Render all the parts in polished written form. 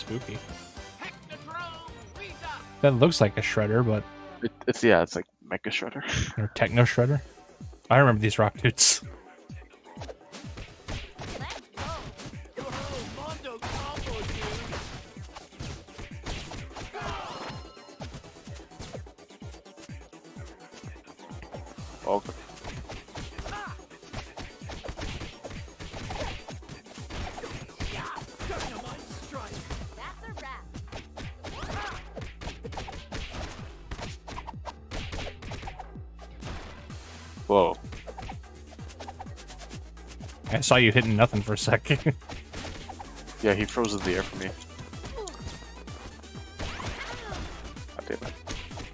Spooky. That looks like a shredder, but It's like Mecha Shredder. or Techno Shredder. I remember these rock dudes. Oh, whoa. I saw you hitting nothing for a second. Yeah, he froze in the air for me. God damn it.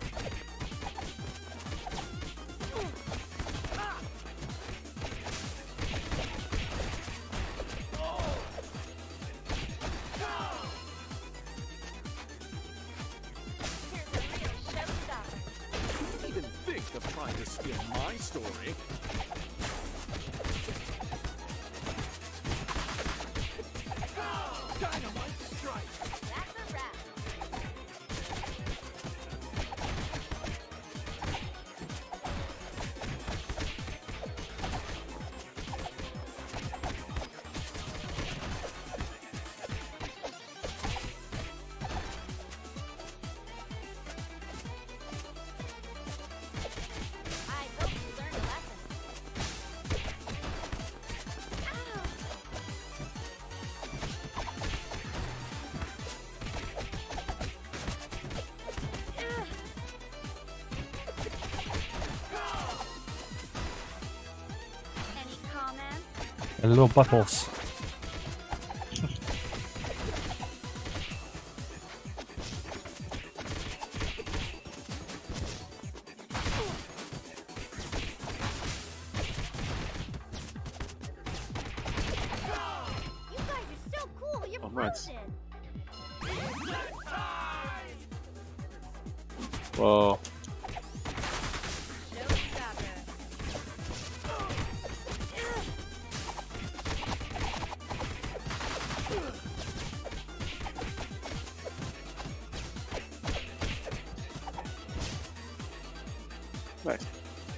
Even think of trying to spin my story. Dynamite strike. That's a wrap. I hope you learned a lesson. Any comments? Little buttholes. You guys are so cool. You're Oh, nice. frozen. Whoa. Showstopper. Nice.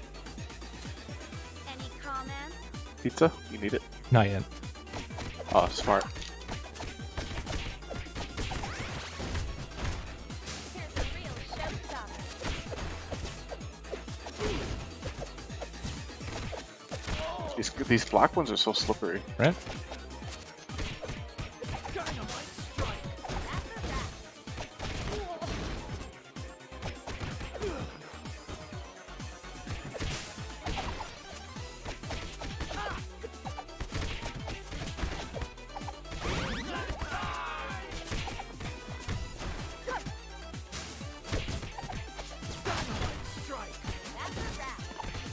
Any comments? Pizza? You need it? Not yet. Oh, smart. Here's a real showstopper. These black ones are so slippery. Right? Dynamite strike. That's a wrap. Dynamite strike. That's a wrap.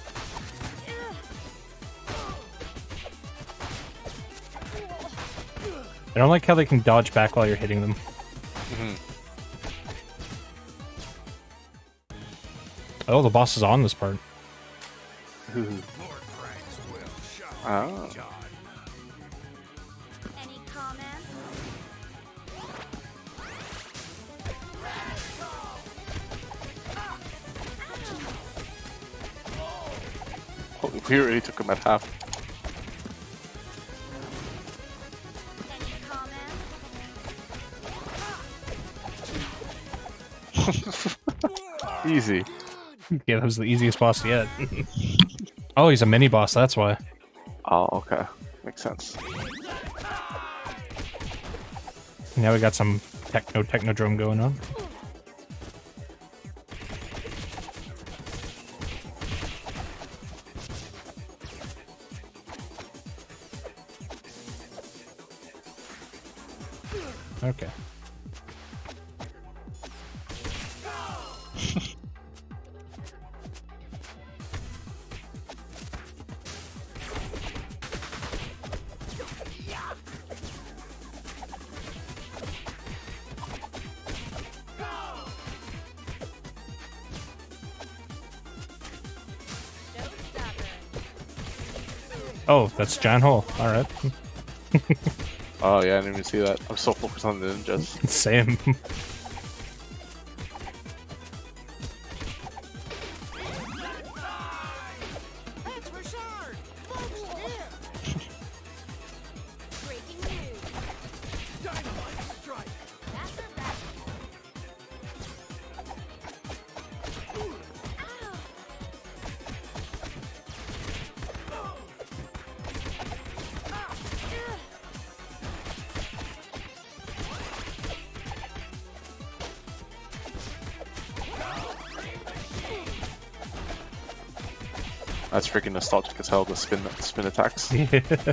I don't like how they can dodge back while you're hitting them. Oh, the boss is on this part. More pranks will show. Oh. John. Any comments? Oh, we already took him at half. Any comments? Easy. Yeah, that was the easiest boss yet. Oh, he's a mini boss, that's why. Oh, okay. Makes sense. Now we got some technodrome going on. Okay. Oh, that's John Hole. All right. Oh yeah, I didn't even see that. I'm so focused on the ninjas. Same. That's Richard! Folks, here! Breaking news. Dynamite strike! That's a wrap. Ow. Ugh. That's freaking nostalgic as hell. The spin attacks. Yeah. Dynamite strike!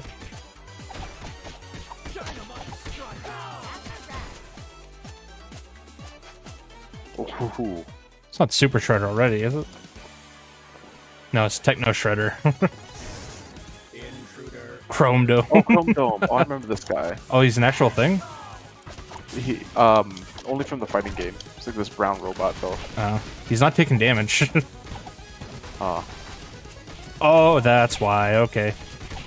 Ooh. It's not Super Shredder already, is it? No, it's Techno Shredder. Intruder! Chrome Dome. Oh, Chrome Dome. Oh, I remember this guy. Oh, he's an actual thing? He only from the fighting game. It's like this brown robot though. He's not taking damage. Ah. Oh, that's why. Okay.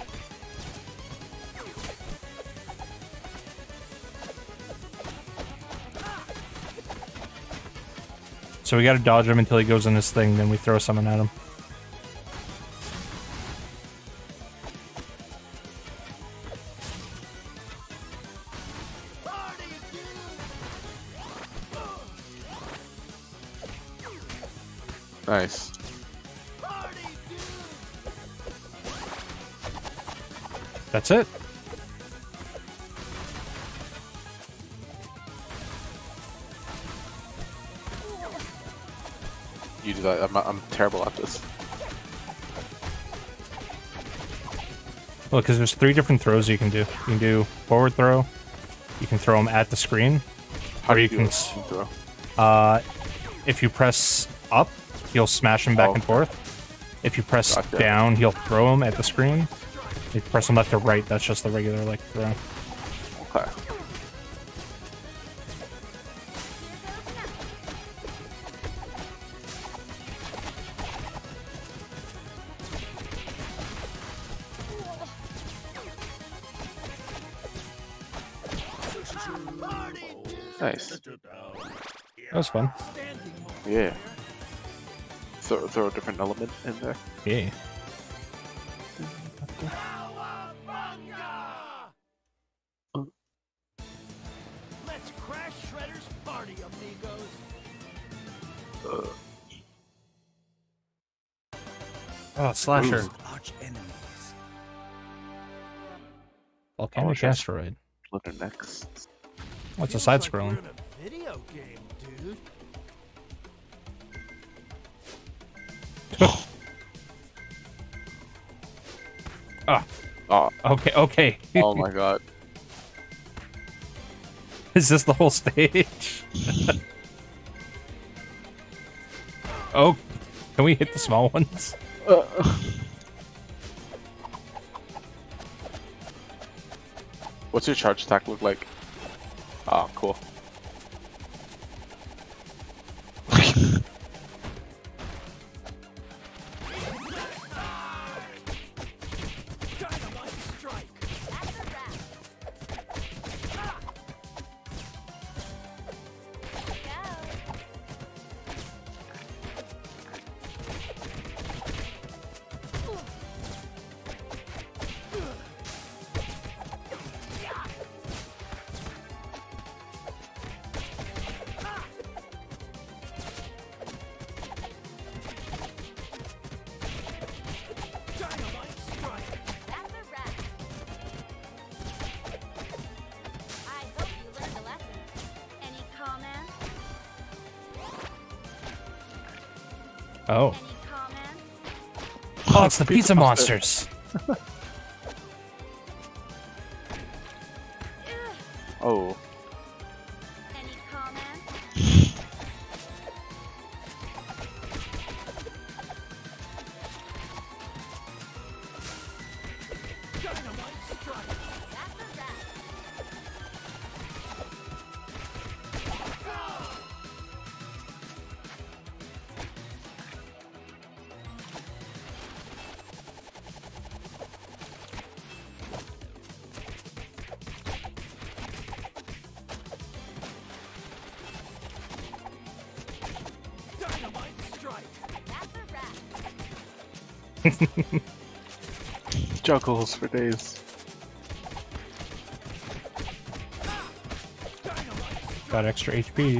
So we gotta dodge him until he goes in his thing, then we throw something at him. Nice. That's it. You do that. I'm terrible at this. Well, because there's 3 different throws you can do. You can do forward throw. You can throw them at the screen. How do you can do s- a throw? If you press up, he'll smash him back Oh. and forth. If you press Gotcha. down, he'll throw him at the screen. If you press him left or right, that's just the regular like throw. Okay. Nice. That was fun. Yeah. Throw a different element in there. Yeah. Let's crash Shredder's party, amigos! Oh, slasher. Ooh. Arch enemies. Volcanic Oh, asteroid. Splinter next. What's a side scrolling? We're in a video game, dude. Ah, Oh, okay, okay. oh my god. Is this the whole stage? Oh, can we hit the small ones? What's your charge attack look like? Ah, cool. Dynamite strike! That's a wrap. Go. Dynamite strike! That's a wrap. I hope you learned a lesson. Any comments? Oh. Any comments? Oh, it's the pizza monsters. Ugh. Oh. Any comments? Dynamite strike! That's a wrap. Juggles for days. Got extra HP.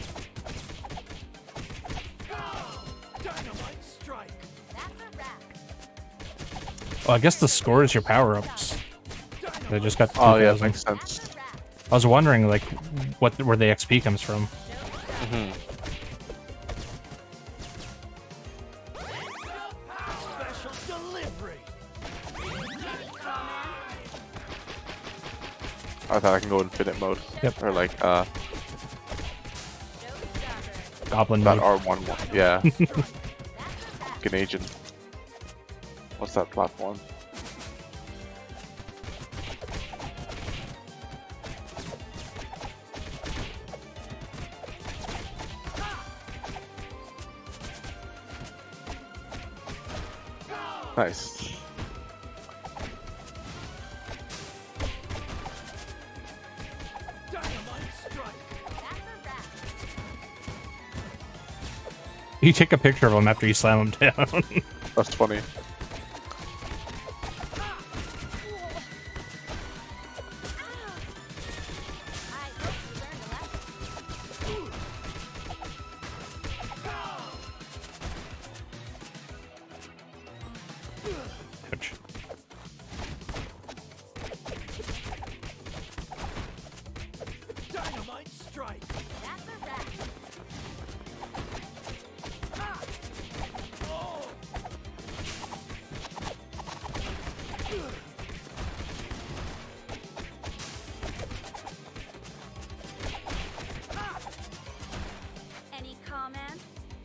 Dynamite strike. That's a wrap. Well, I guess the score is your power-ups. They just got Oh yeah, 2,000. makes sense. That's a wrap. I was wondering, like, where the XP comes from. Hmm. Special delivery. Any comments? I thought I can go infinite mode. Yep. Or like Showstopper. Goblin that mode. R1 one. Yeah. That's a wrap. Canadian. What's that platform? Nice. Dynamite strike. That's a wrap. You take a picture of him after you slam him down. That's funny. I hope you learned a lesson. Ouch. Dynamite strike. That's a wrap. Any comments?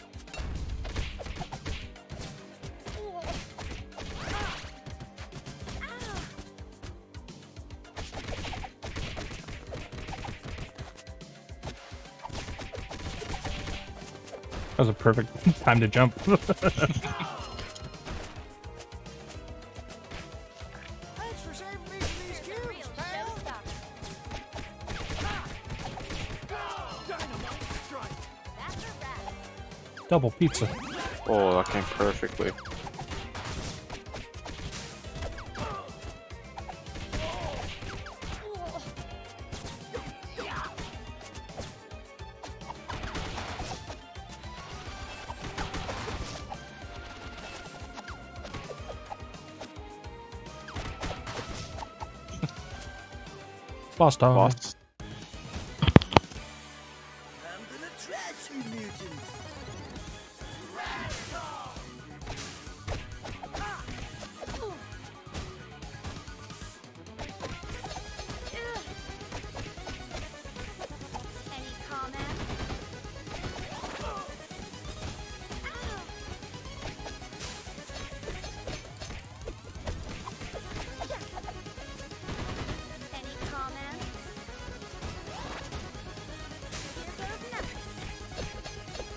That was a perfect time to jump. Thanks for saving me from these Here's a real showstopper. Dynamite strike. That's a wrap. Double pizza. Oh, that came perfectly. Boss dog. Boss. I'm gonna trash you mutants. Any comments? Any comments? Here goes nothing.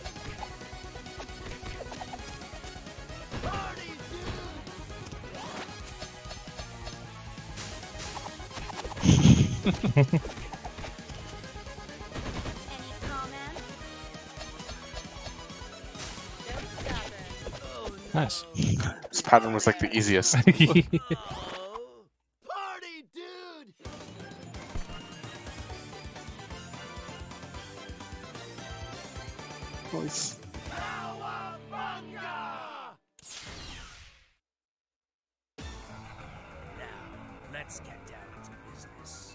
Any comments? Showstopper. Nice. This pattern was like the easiest. Party, dude! Nice. Cowabunga! Now, let's get down to business.